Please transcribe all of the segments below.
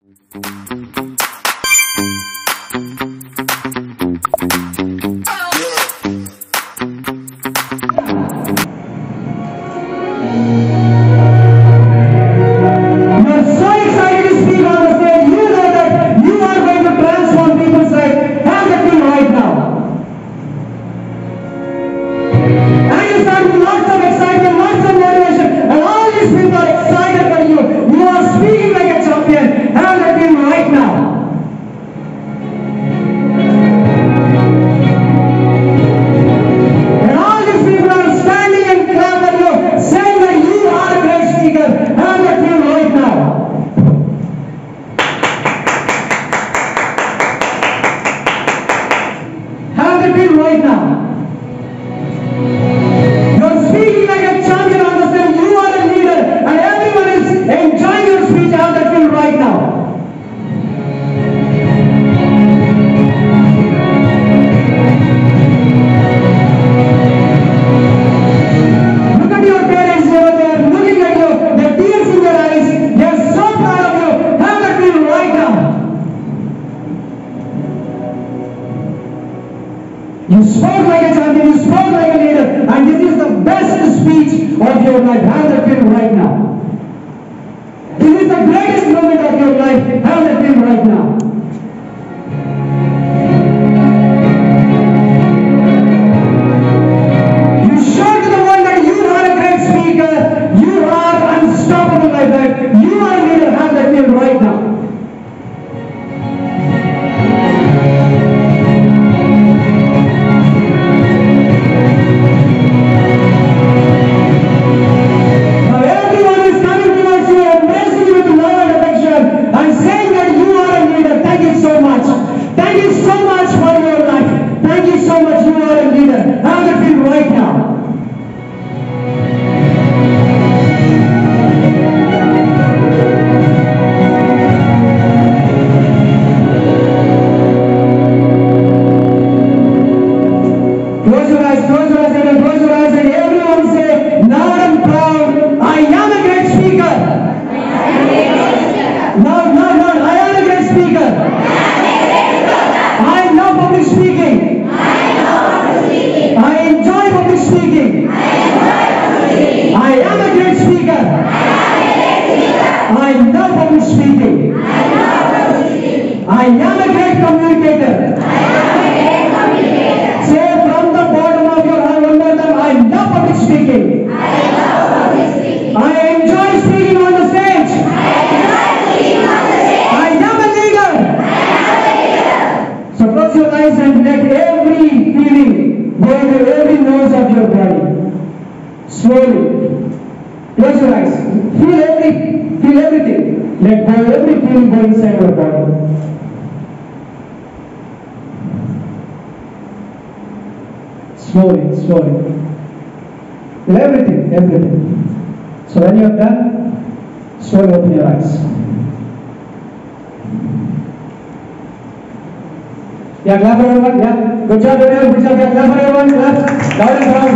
Yeah, clap for everyone. Yeah, good job, everyone. Good job. Yeah, clap for everyone. Clap. Loud and proud.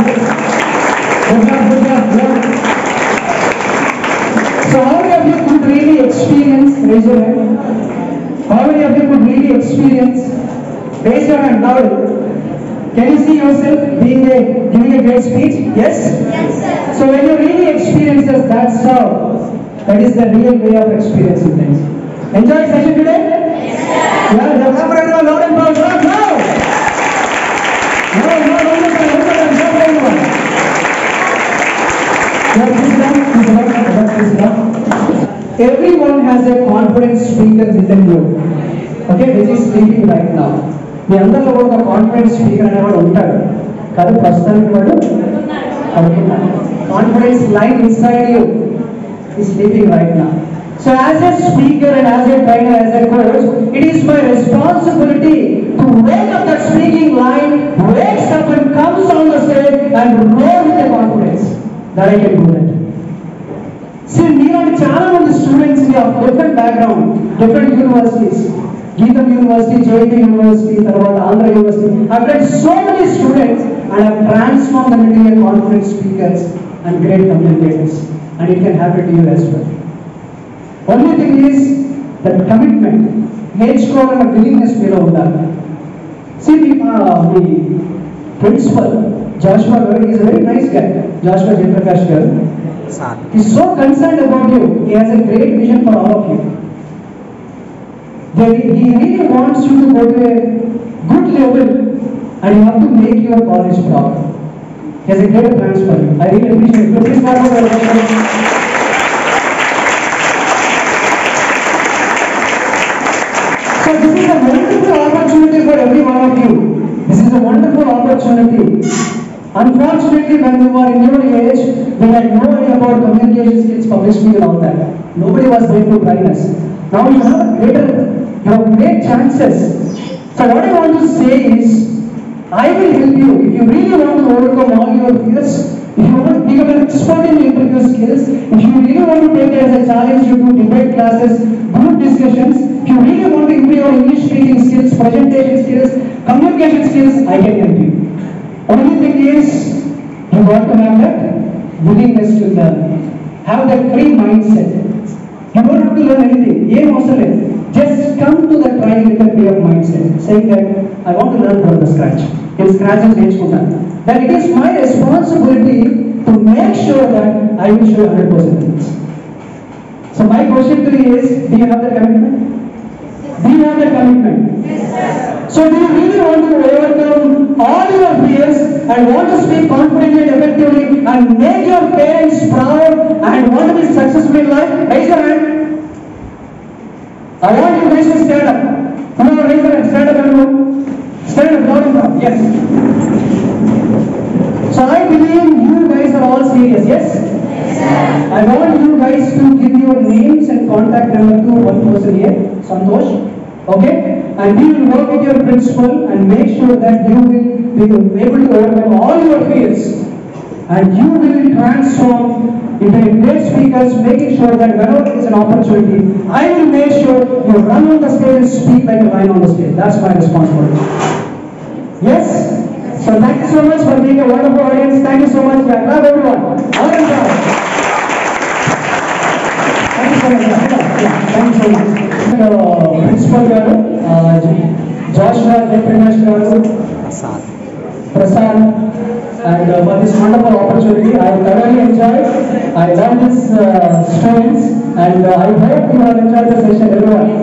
Good job. Good job. Yeah. So, how many of you could really experience? Raise your hand. How many of you could really experience? Raise your hand loud. Can you see yourself giving a great speech? Yes. Yes, sir. So, when you really experience that sound, that is the real way of experiencing things. Enjoy the session today. Yeah, clap for everyone, loud and proud, loud, loud! No, everyone. Everyone has a confident speaker within you, okay, which is speaking right now. మీ అందరిలో కూడా ఒక confident speaker అనేవాడు ఉంటాడు కాదు ప్రస్తుతానికి వాడు అనుకున్నాడు confidence line inside you is sleeping right now. So as a speaker and as a trainer, as a coach, it is my responsibility to wake up that speaking line, wakes up and comes on the stage and roar with the confidence that I can do that. See, we are చాలా మంది students of different background, different universities. Geetham University, JIT University, తర్వాత Andhra University. I've read so many students and I've transformed them into confident speakers and great communicators. And it can happen to you as well. Only thing is, that commitment, నేర్చుకోవాలన్న willingness మీలో ఉండాలి. See, the principal, Joshua Garu, he is a very nice guy. Joshua Jayaprakash Garu. He is so concerned about you. He has a great vision for all of you. He really wants you to go to a good level and you have to make your college proud. He has a great plans for you. I really appreciate it. Please start with your So this is a wonderful opportunity for every one of you. This is a wonderful opportunity. Unfortunately, when we were in your age, we had no idea about communication skills, public speaking and all that. Nobody was there to train us. Now you have great chances. So what I want to say is, I will help you. If you really want to overcome all your fears, if you want to become an expert in interview skills, if you really want to take it as a challenge, you do debate classes, group discussions, if you really want to improve your English speaking skills, presentation skills, communication skills, I can help you. Only thing is, you got to have that willingness to learn. Have that free mindset. You don't have to learn anything. Just come to the trial with a free of mindset, saying that I want to learn from the scratch. In scratches, then it is my responsibility to make sure that I will show 100%. So my question to you is, do you have the commitment? Do you have the commitment? Yes, sir. So do you really want to overcome all your fears and want to speak confidently and effectively and make your parents proud and want to be successful in life? Raise your hand. I want you guys to stand up. Come on, raise your hand. Stand up, everyone. Stand up, loud and proud. Yes. So I believe you guys are all serious. Yes? Yes, sir. I want you guys to give your names and contact number to one person here, Santosh. Okay? And we will work with your principal and make sure that you will be able to overcome all your fears. And you will transform into a great speakers, making sure that whenever there is an opportunity, I will make sure you run on the stage and speak like a lion on the stage. That's my responsibility. Yes? So thank you so much for being a wonderful audience. Thank you so much. Clap everyone. All in proud. Thank you so much. Thank you so much. Principal Garu, Joshua Jayaprakash Garu, Prasad, and for this wonderful opportunity, I thoroughly enjoyed. I love these students, and I hope you have enjoyed the session, everyone.